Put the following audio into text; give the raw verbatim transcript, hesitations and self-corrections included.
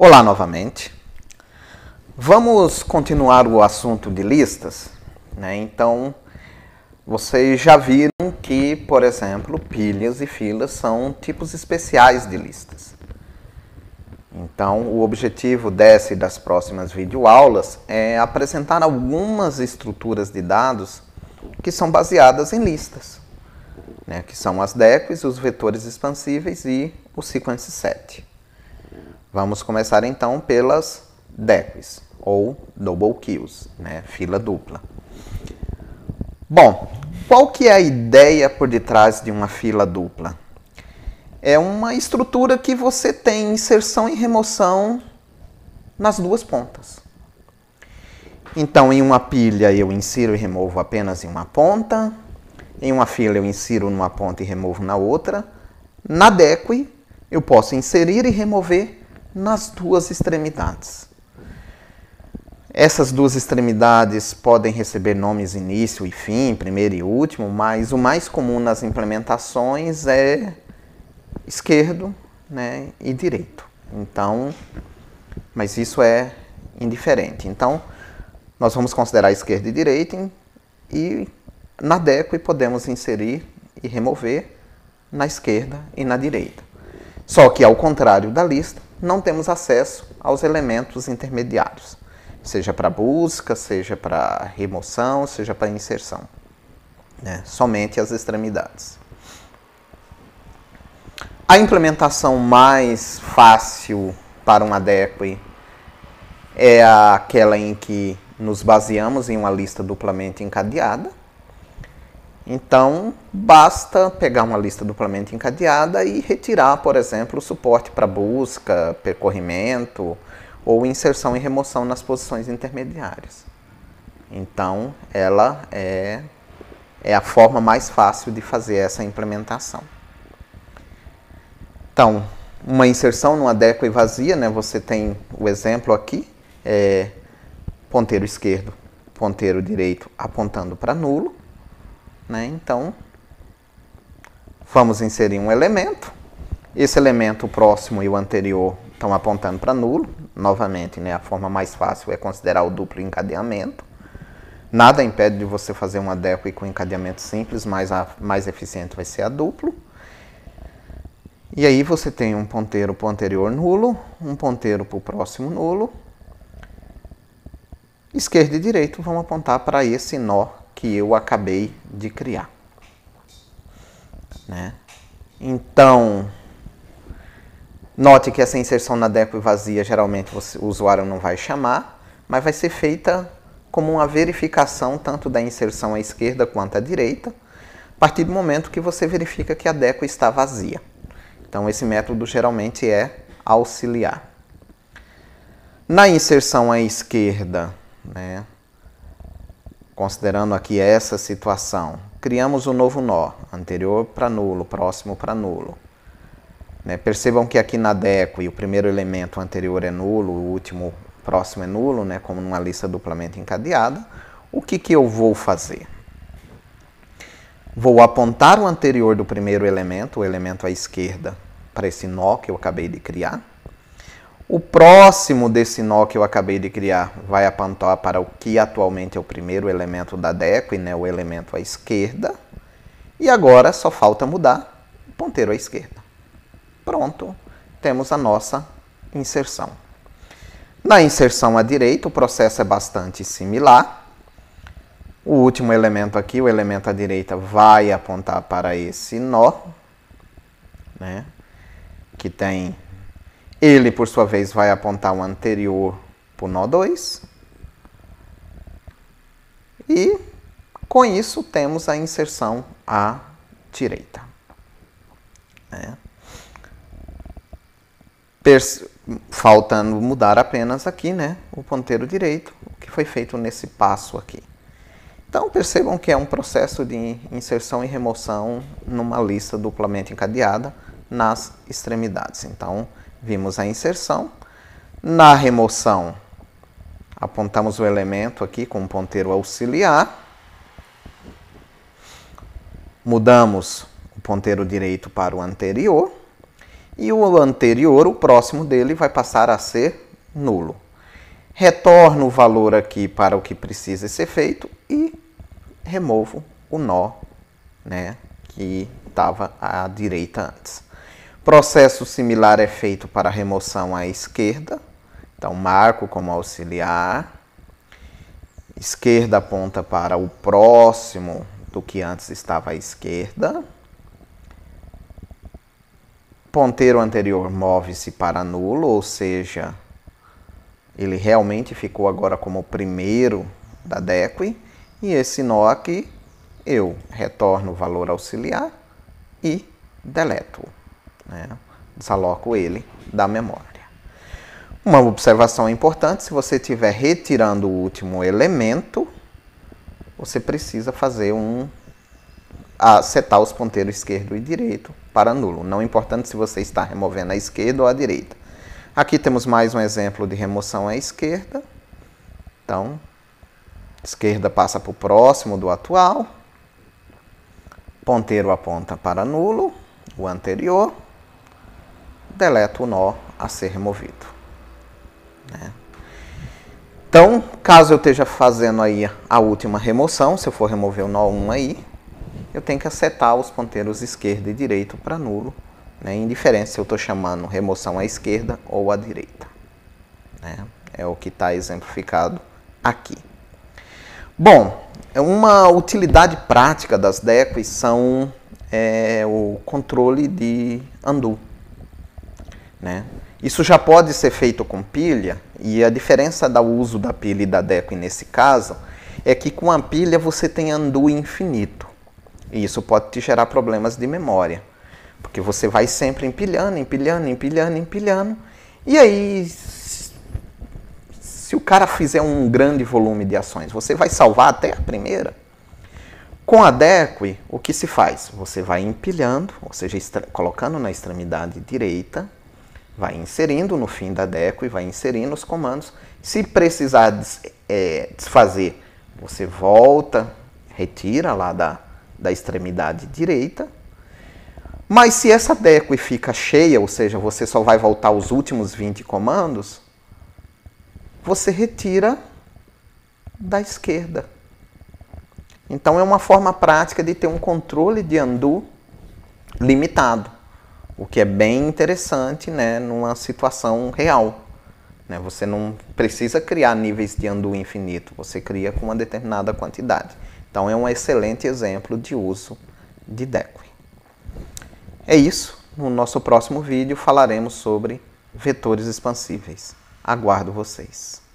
Olá novamente. Vamos continuar o assunto de listas, né? Então, vocês já viram que, por exemplo, pilhas e filas são tipos especiais de listas. Então, o objetivo dessa e das próximas videoaulas é apresentar algumas estruturas de dados que são baseadas em listas, né? Que são as dequis, os vetores expansíveis e o sequence set. Vamos começar então pelas dequis, ou double queues, né? Fila dupla. Bom, qual que é a ideia por detrás de uma fila dupla? É uma estrutura que você tem inserção e remoção nas duas pontas. Então, em uma pilha eu insiro e removo apenas em uma ponta, em uma fila eu insiro numa ponta e removo na outra. Na deque eu posso inserir e remover nas duas extremidades. Essas duas extremidades podem receber nomes início e fim, primeiro e último, mas o mais comum nas implementações é esquerdo, né, e direito. Então, mas isso é indiferente. Então, nós vamos considerar esquerda e direita e na deque podemos inserir e remover na esquerda e na direita. Só que, ao contrário da lista, não temos acesso aos elementos intermediários, seja para busca, seja para remoção, seja para inserção, né? Somente as extremidades. A implementação mais fácil para uma deque é aquela em que nos baseamos em uma lista duplamente encadeada. Então, basta pegar uma lista duplamente encadeada e retirar, por exemplo, o suporte para busca, percorrimento ou inserção e remoção nas posições intermediárias. Então, ela é, é a forma mais fácil de fazer essa implementação. Então, uma inserção numa deque vazia, né, você tem o exemplo aqui, é ponteiro esquerdo, ponteiro direito apontando para nulo. Né? Então, vamos inserir um elemento. Esse elemento, o próximo e o anterior, estão apontando para nulo. Novamente, né, a forma mais fácil é considerar o duplo encadeamento. Nada impede de você fazer uma deque com encadeamento simples, mas a mais eficiente vai ser a duplo. E aí você tem um ponteiro para o anterior nulo, um ponteiro para o próximo nulo. Esquerda e direito vão apontar para esse nó que eu acabei de criar, né? Então, note que essa inserção na deque vazia, geralmente você, o usuário não vai chamar, mas vai ser feita como uma verificação tanto da inserção à esquerda quanto à direita, a partir do momento que você verifica que a deque está vazia. Então, esse método geralmente é auxiliar. Na inserção à esquerda, né, considerando aqui essa situação, criamos um novo nó, anterior para nulo, próximo para nulo. Né? Percebam que aqui na deque o primeiro elemento anterior é nulo, o último próximo é nulo, né? Como numa lista duplamente encadeada. O que, que eu vou fazer? Vou apontar o anterior do primeiro elemento, o elemento à esquerda, para esse nó que eu acabei de criar. O próximo desse nó que eu acabei de criar vai apontar para o que atualmente é o primeiro elemento da deque, né, o elemento à esquerda. E agora só falta mudar o ponteiro à esquerda. Pronto, temos a nossa inserção. Na inserção à direita, o processo é bastante similar. O último elemento aqui, o elemento à direita, vai apontar para esse nó, né, que tem... Ele, por sua vez, vai apontar o anterior para o nó dois. E, com isso, temos a inserção à direita. Né? Faltando mudar apenas aqui, né, o ponteiro direito, o que foi feito nesse passo aqui. Então, percebam que é um processo de inserção e remoção numa lista duplamente encadeada nas extremidades. Então, vimos a inserção. Na remoção, apontamos o elemento aqui com um ponteiro auxiliar. Mudamos o ponteiro direito para o anterior. E o anterior, o próximo dele, vai passar a ser nulo. Retorno o valor aqui para o que precisa ser feito e removo o nó, né, que estava à direita antes. Processo similar é feito para a remoção à esquerda. Então, marco como auxiliar. Esquerda aponta para o próximo do que antes estava à esquerda. Ponteiro anterior move-se para nulo, ou seja, ele realmente ficou agora como o primeiro da deque. E esse nó aqui, eu retorno o valor auxiliar e deleto, né? Desaloco ele da memória. Uma observação importante: se você estiver retirando o último elemento, você precisa fazer um a setar os ponteiros esquerdo e direito para nulo, não importando se você está removendo a esquerda ou a direita. Aqui temos mais um exemplo de remoção à esquerda. Então, esquerda passa para o próximo do atual, ponteiro aponta para nulo, o anterior, deleto o nó a ser removido, né? Então, caso eu esteja fazendo aí a última remoção, se eu for remover o nó um aí, eu tenho que acertar os ponteiros esquerdo e direito para nulo, né? Indiferente se eu estou chamando remoção à esquerda ou à direita, né? É o que está exemplificado aqui. Bom, uma utilidade prática das deques são é, o controle de undo, né? Isso já pode ser feito com pilha, e a diferença do uso da pilha e da deque nesse caso é que com a pilha você tem undo infinito. E isso pode te gerar problemas de memória, porque você vai sempre empilhando, empilhando, empilhando, empilhando. E aí, se o cara fizer um grande volume de ações, você vai salvar até a primeira. Com a deque, o que se faz? Você vai empilhando, ou seja, colocando na extremidade direita, vai inserindo no fim da deque, vai inserindo os comandos. Se precisar des, é, desfazer, você volta, retira lá da da extremidade direita. Mas se essa deque fica cheia, ou seja, você só vai voltar os últimos vinte comandos, você retira da esquerda. Então é uma forma prática de ter um controle de undo limitado, o que é bem interessante, né, numa situação real, né? Você não precisa criar níveis de undo infinito, você cria com uma determinada quantidade. Então é um excelente exemplo de uso de deque. É isso. No nosso próximo vídeo falaremos sobre vetores expansíveis. Aguardo vocês.